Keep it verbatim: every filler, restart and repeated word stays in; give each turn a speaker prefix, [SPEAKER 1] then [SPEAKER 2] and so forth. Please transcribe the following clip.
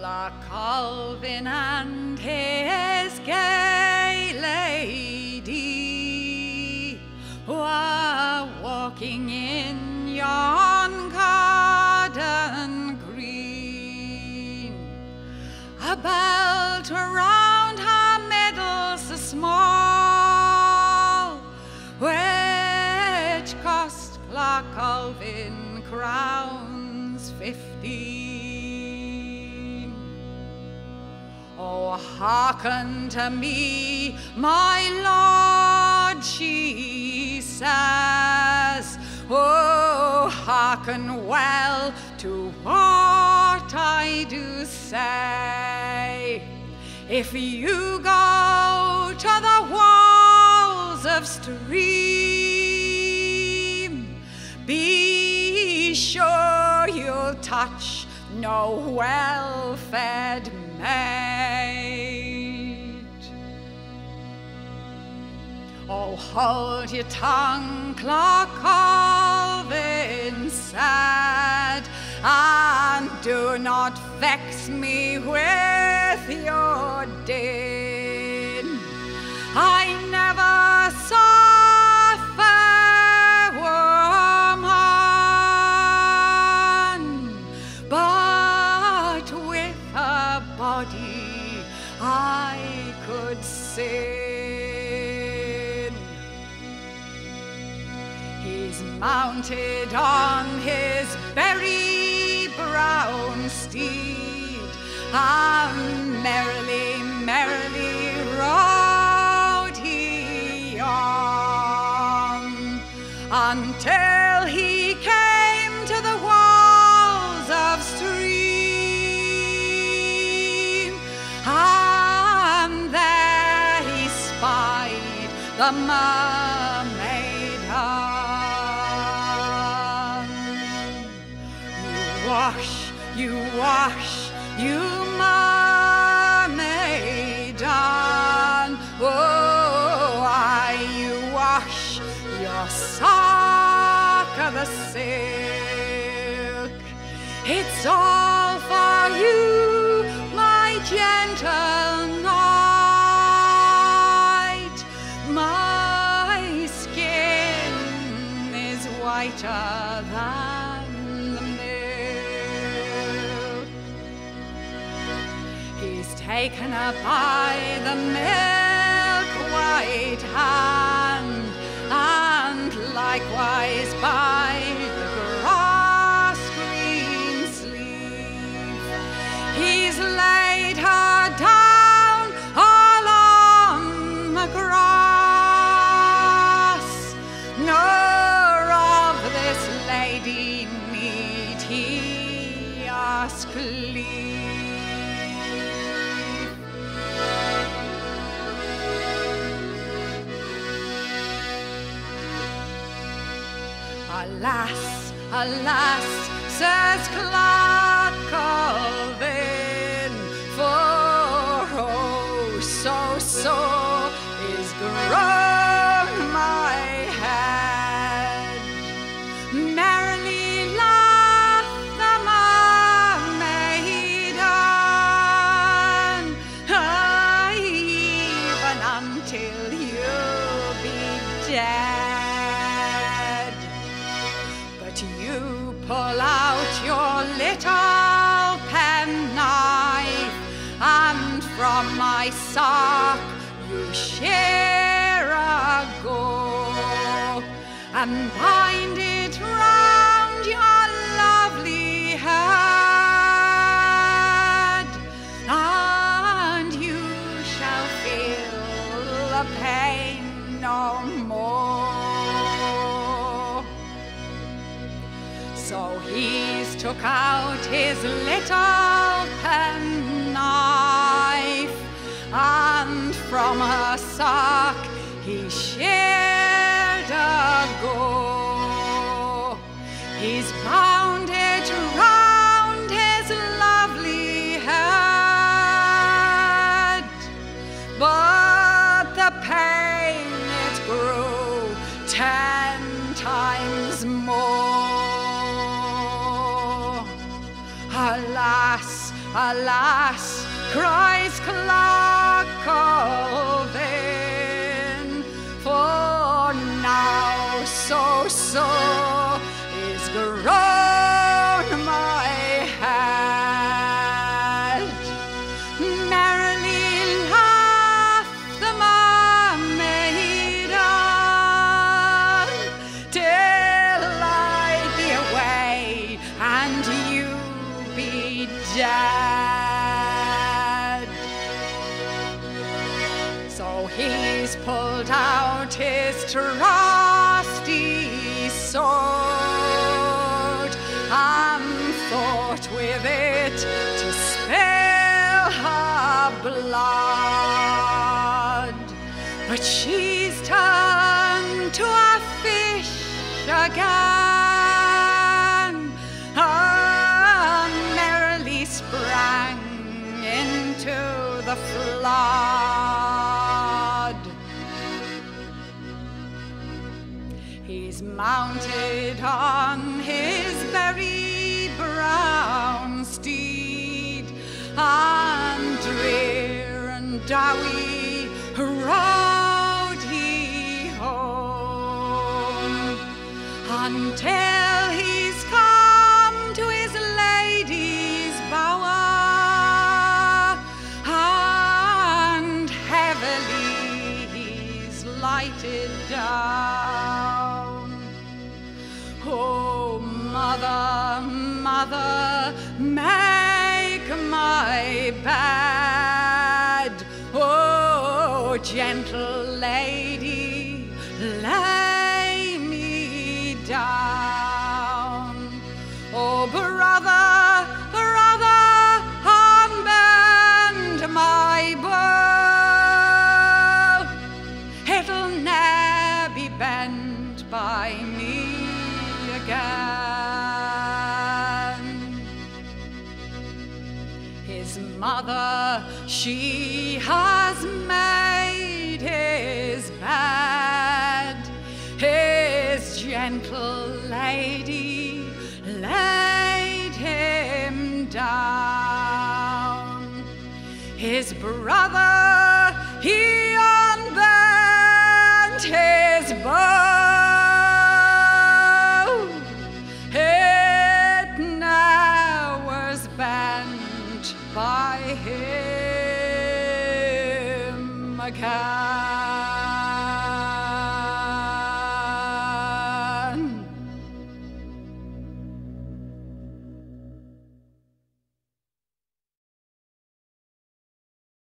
[SPEAKER 1] Clerk Colven and his gay lady were walking in yon garden green. A belt around her middle so small, which cost Clerk Colven crowns fifteen. Oh, hearken to me, my lord, she says. Oh, hearken well to what I do say. If you go to the walls of stream, be sure you'll touch no well-fed maid. Oh, hold your tongue, Clerk Colven said, and do not vex me with your din. I never saw a fair woman, but with her body I could sin. He's mounted on his berry brown steed, and merrily, merrily rode he on, until he came to the walls of stream, and there he spied the mermaiden. You wash, you wash, you mermaiden, oh, I, you wash your sock of the silk. It's all for you, my gentle knight. My skin is whiter than the milk. He's taken her by the milk-white hand, and likewise by the grass-green sleeve. He's laid her down all on the grass, nor of this lady need he ask leave. Alas, alas, says Clerk Colven, for oh, so sore is grown my head. Merrily laughed the mermaiden, even until you'll be dead. You pull out your little penknife, and from my sock you shear a go, and bind it round your lovely head, and you shall feel the pain no more. So he's took out his little penknife, and from her sock he sheared a go. He's bound it round his lovely head, but the pain it grew ten times more. Alas, alas, cries Clerk Colven, for now so sore is grown my head. Merrily laughed the mermaiden, till I be away and you be dead. So he's pulled out his trusty sword and thought with it to spill her blood. But she's turned to a fish again and merrily sprang into the flood. He's mounted on his very brown steed, and drear and dowy rode he home, until he's come to his lady's bower, and heavily he's lighted down. Oh, mother, mother, make my bed. Oh, gentle lady, lay me down. Oh, brother, brother, unbend my bow. It'll ne'er be bent by me again. His mother, she has made his bed. His gentle lady laid him down. His brother